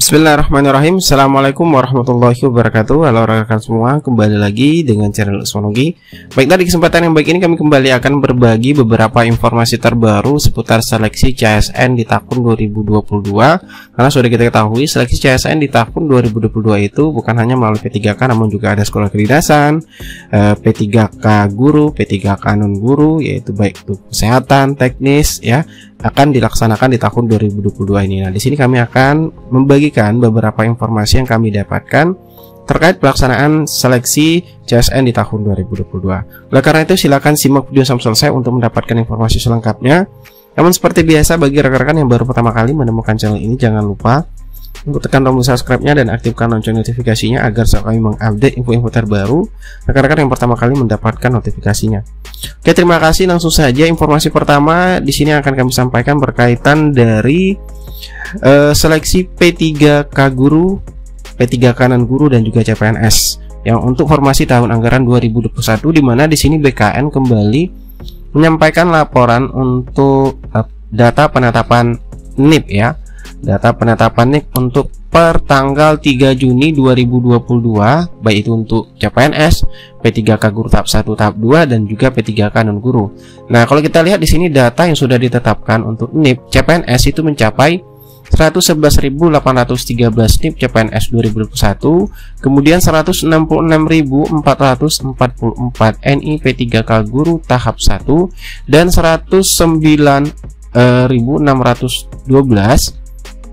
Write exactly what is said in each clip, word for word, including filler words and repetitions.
Bismillahirrahmanirrahim. Assalamualaikum warahmatullahi wabarakatuh. Halo rekan semua, kembali lagi dengan channel Usmonogi. Baiklah, di kesempatan yang baik ini kami kembali akan berbagi beberapa informasi terbaru seputar seleksi C S N di tahun dua ribu dua puluh dua. Karena sudah kita ketahui, seleksi C S N di tahun dua ribu dua puluh dua itu bukan hanya melalui P tiga K, namun juga ada sekolah kedinasan, P tiga K guru, P tiga K non guru, yaitu baik itu kesehatan, teknis, ya, akan dilaksanakan di tahun dua ribu dua puluh dua ini. Nah, di sini kami akan membagikan beberapa informasi yang kami dapatkan terkait pelaksanaan seleksi C S N di tahun dua ribu dua puluh dua. Oleh karena itu, silakan simak video sampai selesai untuk mendapatkan informasi selengkapnya. Namun seperti biasa, bagi rekan-rekan yang baru pertama kali menemukan channel ini, jangan lupa untuk tekan tombol subscribe-nya dan aktifkan lonceng notifikasinya agar saat kami mengupdate info-info terbaru, rekan-rekan yang pertama kali mendapatkan notifikasinya. Oke, terima kasih. Langsung saja informasi pertama di sini akan kami sampaikan berkaitan dari uh, seleksi P tiga K guru, P tiga K non guru dan juga C P N S yang untuk formasi tahun anggaran dua ribu dua puluh satu, di mana di sini B K N kembali menyampaikan laporan untuk uh, data penetapan N I P, ya. Data penetapan N I P untuk per tanggal tiga Juni dua ribu dua puluh dua, baik itu untuk C P N S, P tiga K guru tahap satu, tahap dua, dan juga P tiga K non guru. Nah, kalau kita lihat di sini data yang sudah ditetapkan untuk N I P C P N S itu mencapai seratus sebelas ribu delapan ratus tiga belas N I P C P N S dua ribu dua puluh satu, kemudian seratus enam puluh enam ribu empat ratus empat puluh empat N I P tiga K guru tahap satu, dan seratus sembilan ribu enam ratus dua belas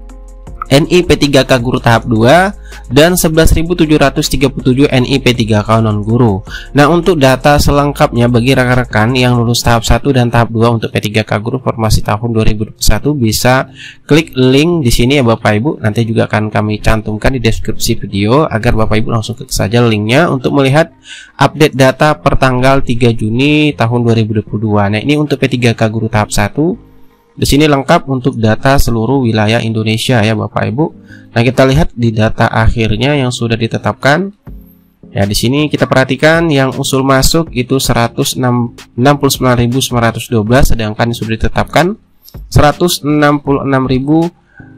N I P tiga K guru tahap dua, dan sebelas ribu tujuh ratus tiga puluh tujuh N I P tiga K non guru. Nah, untuk data selengkapnya bagi rekan-rekan yang lulus tahap satu dan tahap dua untuk P tiga K guru formasi tahun dua ribu dua puluh satu, bisa klik link di sini ya Bapak Ibu. Nanti juga akan kami cantumkan di deskripsi video agar Bapak Ibu langsung klik saja linknya untuk melihat update data per tanggal tiga Juni tahun dua ribu dua puluh dua. Nah, ini untuk P tiga K guru tahap satu. Di sini lengkap untuk data seluruh wilayah Indonesia ya Bapak Ibu. Nah, kita lihat di data akhirnya yang sudah ditetapkan. Ya, di sini kita perhatikan yang usul masuk itu seratus enam puluh sembilan ribu sembilan ratus dua belas, sedangkan yang sudah ditetapkan seratus enam puluh enam ribu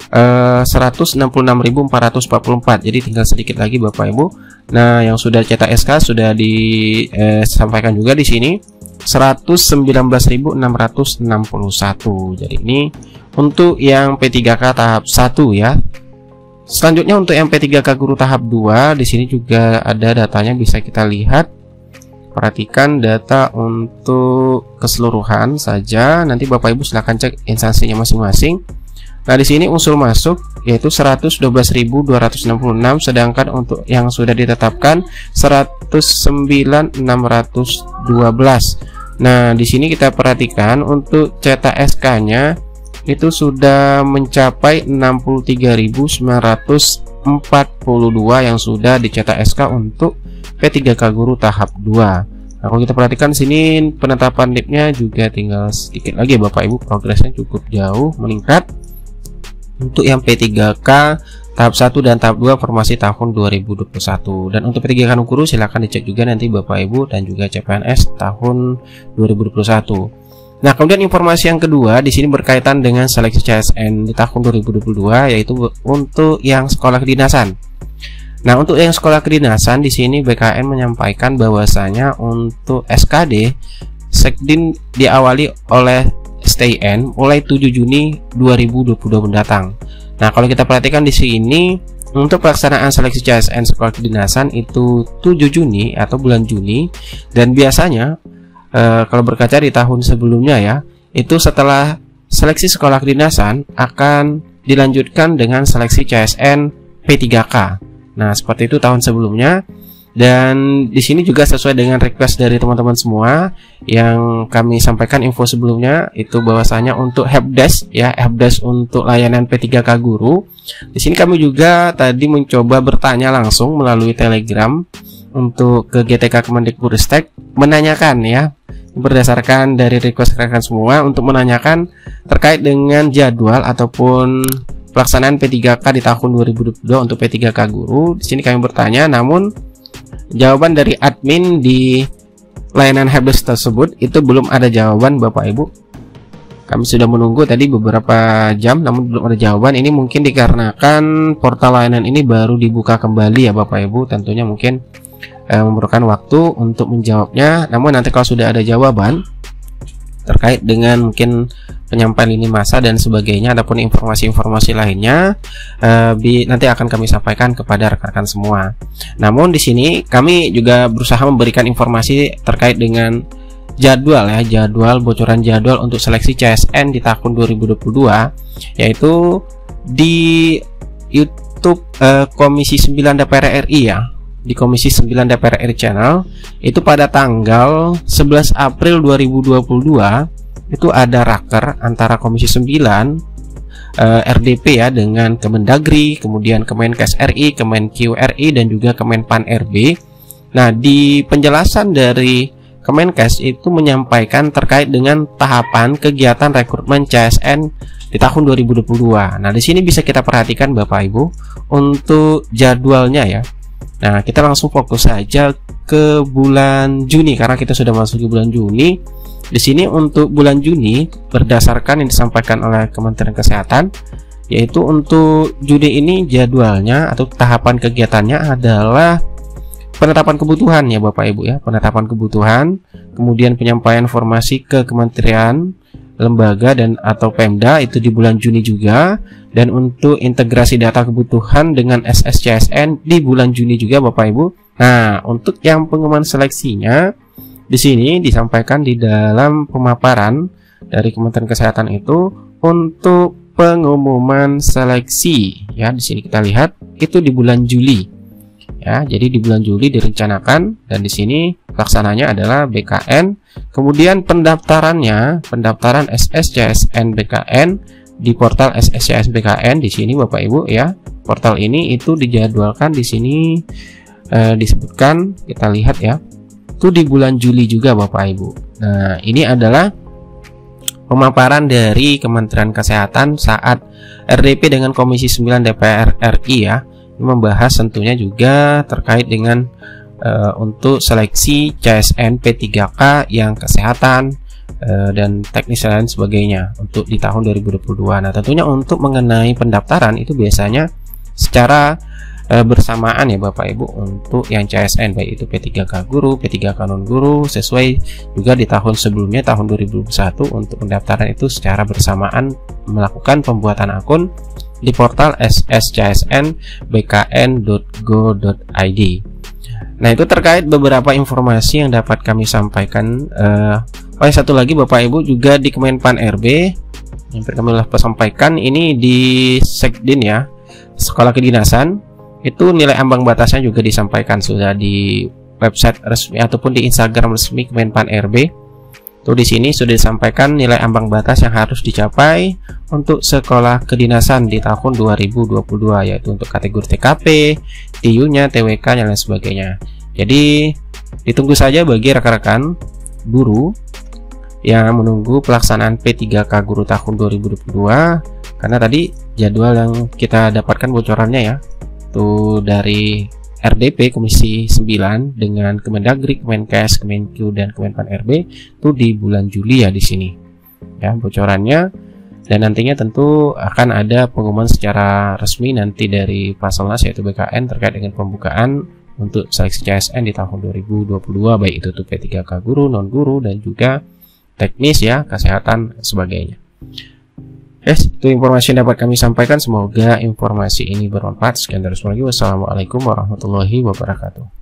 empat ratus empat puluh empat. Jadi tinggal sedikit lagi Bapak Ibu. Nah, yang sudah cetak S K sudah disampaikan juga di sini seratus sembilan belas ribu enam ratus enam puluh satu. Jadi ini untuk yang P tiga K tahap satu ya. Selanjutnya untuk yang P tiga K guru tahap dua, di sini juga ada datanya, bisa kita lihat. Perhatikan data untuk keseluruhan saja. Nanti Bapak Ibu silahkan cek instansinya masing-masing. Nah, di sini usul masuk yaitu seratus dua belas ribu dua ratus enam puluh enam, sedangkan untuk yang sudah ditetapkan seratus sembilan ribu enam ratus dua belas. Nah, di sini kita perhatikan untuk cetak S K-nya itu sudah mencapai enam puluh tiga ribu sembilan ratus empat puluh dua yang sudah dicetak S K untuk P tiga K guru tahap dua. Nah, kalau kita perhatikan sini penetapan N I P-nya juga tinggal sedikit lagi ya Bapak Ibu, progresnya cukup jauh meningkat. Untuk yang P tiga K tahap satu dan tahap dua formasi tahun dua ribu dua puluh satu, dan untuk P tiga K non guru silahkan dicek juga nanti Bapak Ibu, dan juga C P N S tahun dua ribu dua puluh satu. Nah, kemudian informasi yang kedua di sini berkaitan dengan seleksi C S N di tahun dua ribu dua puluh dua, yaitu untuk yang sekolah kedinasan. Nah, untuk yang sekolah kedinasan di sini B K N menyampaikan bahwasanya untuk S K D Sekdin diawali oleh S T I N mulai tujuh Juni dua ribu dua puluh dua mendatang. Nah, kalau kita perhatikan di sini untuk pelaksanaan seleksi C S N sekolah kedinasan itu tujuh Juni atau bulan Juni, dan biasanya e, kalau berkaca di tahun sebelumnya ya, itu setelah seleksi sekolah kedinasan akan dilanjutkan dengan seleksi C S N P tiga K. Nah, seperti itu tahun sebelumnya. Dan di sini juga sesuai dengan request dari teman-teman semua yang kami sampaikan info sebelumnya, itu bahwasanya untuk helpdesk ya, helpdesk untuk layanan P tiga K guru. Di sini kami juga tadi mencoba bertanya langsung melalui Telegram untuk ke G T K Kemendikbudristek, menanyakan ya, berdasarkan dari request rekan semua untuk menanyakan terkait dengan jadwal ataupun pelaksanaan P tiga K di tahun dua ribu dua puluh dua untuk P tiga K guru. Di sini kami bertanya, namun jawaban dari admin di layanan helpdesk tersebut itu belum ada jawaban Bapak Ibu. Kami sudah menunggu tadi beberapa jam namun belum ada jawaban. Ini mungkin dikarenakan portal layanan ini baru dibuka kembali ya Bapak Ibu. Tentunya mungkin eh, memerlukan waktu untuk menjawabnya. Namun nanti kalau sudah ada jawaban terkait dengan mungkin penyampaian lini masa dan sebagainya ataupun informasi-informasi lainnya, eh, bi nanti akan kami sampaikan kepada rekan-rekan semua. Namun di sini kami juga berusaha memberikan informasi terkait dengan jadwal ya, jadwal bocoran jadwal untuk seleksi C S N di tahun dua ribu dua puluh dua, yaitu di YouTube eh, Komisi sembilan D P R R I ya, di Komisi sembilan D P R R I Channel itu pada tanggal sebelas April dua ribu dua puluh dua itu ada raker antara Komisi sembilan eh, R D P ya dengan Kemendagri, kemudian Kemenkes R I, Kemenq R I dan juga Kemenpan R B. Nah, di penjelasan dari Kemenkes itu menyampaikan terkait dengan tahapan kegiatan rekrutmen C S N di tahun dua ribu dua puluh dua. Nah, di sini bisa kita perhatikan Bapak Ibu untuk jadwalnya ya. Nah, kita langsung fokus saja ke bulan Juni karena kita sudah masuk ke bulan Juni. Di sini untuk bulan Juni berdasarkan yang disampaikan oleh Kementerian Kesehatan, yaitu untuk Juni ini jadwalnya atau tahapan kegiatannya adalah penetapan kebutuhan ya Bapak Ibu ya, penetapan kebutuhan, kemudian penyampaian informasi ke kementerian, lembaga dan atau Pemda itu di bulan Juni juga, dan untuk integrasi data kebutuhan dengan S S C S N di bulan Juni juga Bapak Ibu. Nah, untuk yang pengumuman seleksinya di sini disampaikan di dalam pemaparan dari Kementerian Kesehatan itu untuk pengumuman seleksi ya, di sini kita lihat itu di bulan Juli. Ya, jadi di bulan Juli direncanakan dan di sini pelaksananya adalah B K N. Kemudian pendaftarannya, pendaftaran S S C S N B K N di portal S S C S N B K N di sini Bapak Ibu ya. Portal ini itu dijadwalkan di sini eh, disebutkan, kita lihat ya. Itu di bulan Juli juga Bapak Ibu. Nah, ini adalah pemaparan dari Kementerian Kesehatan saat R D P dengan Komisi sembilan D P R R I ya. Membahas tentunya juga terkait dengan uh, untuk seleksi C S N P tiga K yang kesehatan uh, dan teknis dan sebagainya untuk di tahun dua ribu dua puluh dua. Nah, tentunya untuk mengenai pendaftaran itu biasanya secara uh, bersamaan ya Bapak Ibu untuk yang C S N baik itu P tiga K guru, P tiga K non guru, sesuai juga di tahun sebelumnya tahun dua ribu dua puluh satu untuk pendaftaran itu secara bersamaan melakukan pembuatan akun di portal S S C S N B K N dot go dot I D. Nah, itu terkait beberapa informasi yang dapat kami sampaikan. Uh, oh, yang satu lagi Bapak Ibu juga di Kemenpan R B yang kami telah sampaikan ini di Sekdin ya, Sekolah Kedinasan, itu nilai ambang batasnya juga disampaikan sudah di website resmi ataupun di Instagram resmi Kemenpan R B. Tuh di sini sudah disampaikan nilai ambang batas yang harus dicapai untuk sekolah kedinasan di tahun dua ribu dua puluh dua, yaitu untuk kategori T K P, T U-nya, T W K, dan lain sebagainya. Jadi ditunggu saja bagi rekan-rekan guru yang menunggu pelaksanaan P tiga K guru tahun dua ribu dua puluh dua, karena tadi jadwal yang kita dapatkan bocorannya ya, tuh dari R D P Komisi sembilan dengan Kemendagri, Kemenkes, Kemenq dan Kemenpan R B itu di bulan Juli ya di sini. Ya, bocorannya, dan nantinya tentu akan ada pengumuman secara resmi nanti dari Paselnas yaitu B K N terkait dengan pembukaan untuk seleksi C S N di tahun dua ribu dua puluh dua, baik itu tuh P tiga K guru, non guru dan juga teknis ya, kesehatan sebagainya. Yes, itu informasi yang dapat kami sampaikan. Semoga informasi ini bermanfaat. Sekian dari semua lagi. Wassalamualaikum warahmatullahi wabarakatuh.